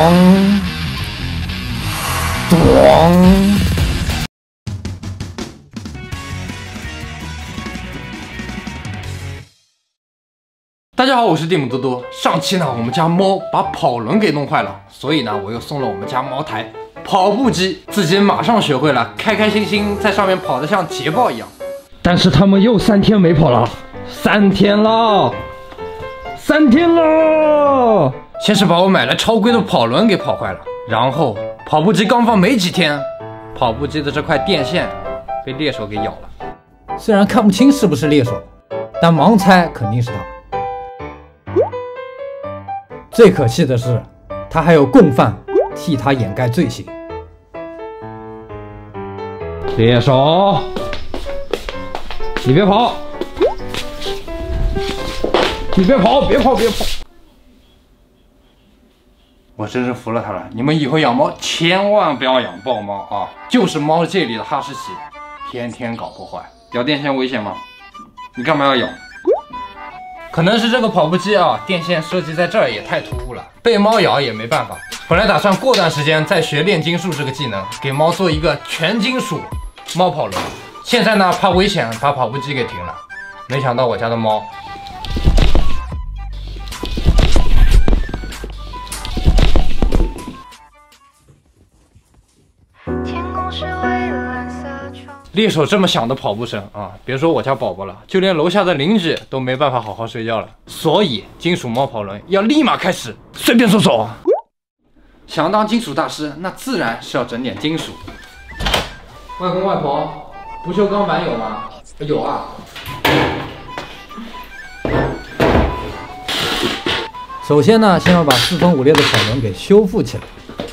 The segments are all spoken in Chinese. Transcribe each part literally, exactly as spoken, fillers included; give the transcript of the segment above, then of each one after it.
咚。大家好，我是蒂姆多多。上期呢，我们家猫把跑轮给弄坏了，所以呢，我又送了我们家猫台跑步机，自己马上学会了，开开心心在上面跑得像捷豹一样。但是他们又三天没跑了，三天了，三天了。先是把我买来超贵的跑轮给跑坏了，然后跑步机刚放没几天，跑步机的这块电线被猎手给咬了。虽然看不清是不是猎手，但盲猜肯定是他。最可气的是，他还有共犯替他掩盖罪行。猎手，你别跑，你别跑，别跑，别跑！我真是服了他了。你们以后养猫千万不要养豹猫啊，就是猫界里的哈士奇，天天搞破坏。咬电线危险吗？你干嘛要咬？可能是这个跑步机啊，电线设计在这儿也太突兀了，被猫咬也没办法。本来打算过段时间再学炼金术这个技能，给猫做一个全金属猫跑轮。现在呢，怕危险，把跑步机给停了。没想到我家的猫猎手这么响的跑步声啊，别说我家宝宝了，就连楼下的邻居都没办法好好睡觉了。所以金属猫跑轮要立马开始，随便松手。想当金属大师，那自然是要整点金属。外公外婆，不锈钢板有吗？有啊。首先呢，先要把四分五裂的跑轮给修复起来。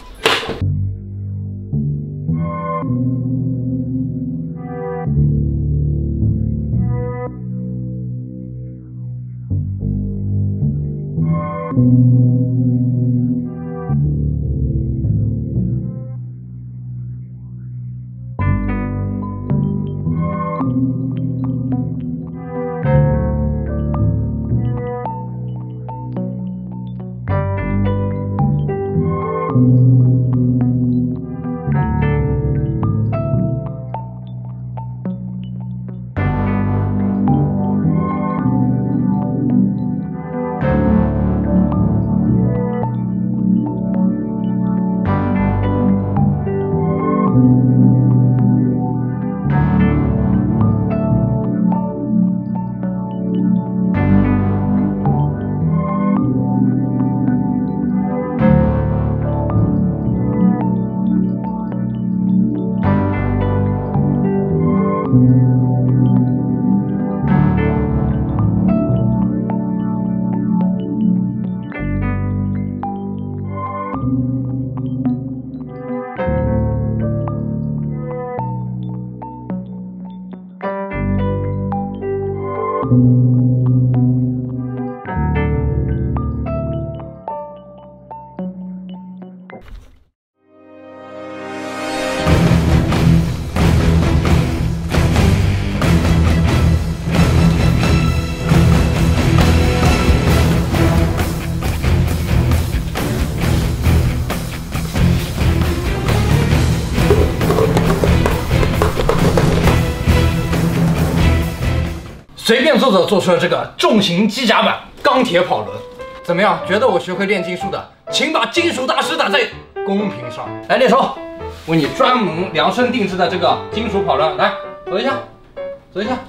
随便做做做出了这个重型机甲版钢铁跑轮，怎么样？觉得我学会炼金术的，请把金属大师打在公屏上。来，猎手，为你专门量身定制的这个金属跑轮，来走一下，走一下。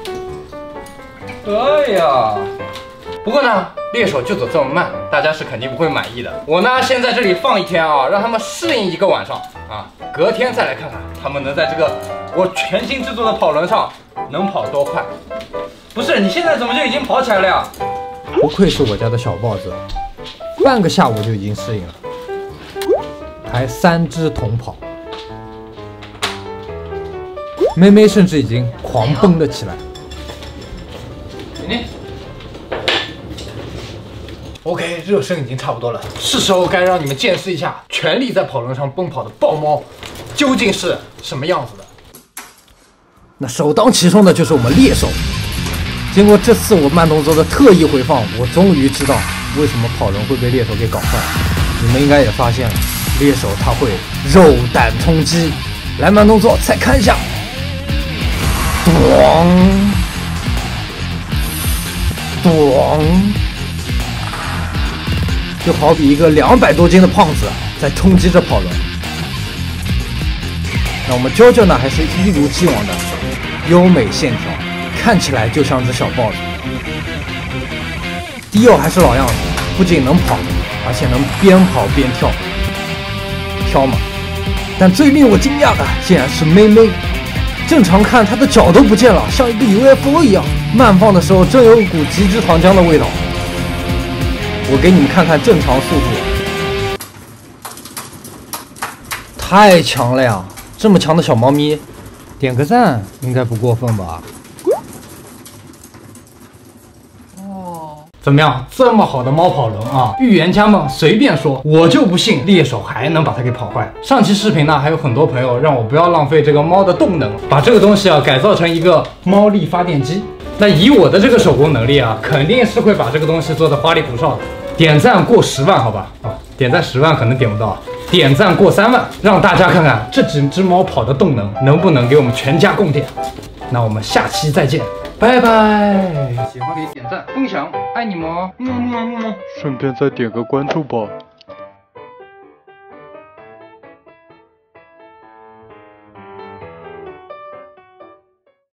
哎呀，不过呢，猎手就走这么慢，大家是肯定不会满意的。我呢，先在这里放一天啊，让他们适应一个晚上啊，隔天再来看看他们能在这个我全新制作的跑轮上能跑多快。不是，你现在怎么就已经跑起来了呀？不愧是我家的小豹子，半个下午就已经适应了，还三只同跑。妹妹甚至已经狂奔了起来。你 OK， 热身已经差不多了，是时候该让你们见识一下全力在跑轮上奔跑的豹猫究竟是什么样子的。那首当其冲的就是我们猎手。经过这次我慢动作的特意回放，我终于知道为什么跑轮会被猎手给搞坏了。 你们应该也发现了，猎手他会肉弹冲击，来慢动作，再看一下，咣咣，就好比一个两百多斤的胖子在冲击着跑轮。那我们啾啾呢，还是一如既往的优美线条，看起来就像只小豹子。迪奥还是老样子，不仅能跑，而且能边跑边跳，跳嘛。但最令我惊讶的竟然是妹妹，正常看她的脚都不见了，像一个 U F O 一样。慢放的时候真有股极致糖浆的味道。我给你们看看正常速度，太强了呀！这么强的小猫咪，点个赞应该不过分吧？怎么样，这么好的猫跑轮啊，预言家们随便说，我就不信猎手还能把它给跑坏。上期视频呢，还有很多朋友让我不要浪费这个猫的动能，把这个东西啊改造成一个猫力发电机。那以我的这个手工能力啊，肯定是会把这个东西做得花里胡哨的。点赞过十万，好吧？啊，点赞十万可能点不到，点赞过三万，让大家看看这几只猫跑的动能能不能给我们全家供电。那我们下期再见。拜拜！喜欢可以点赞、分享，爱你们哦！么么么么。顺便再点个关注吧。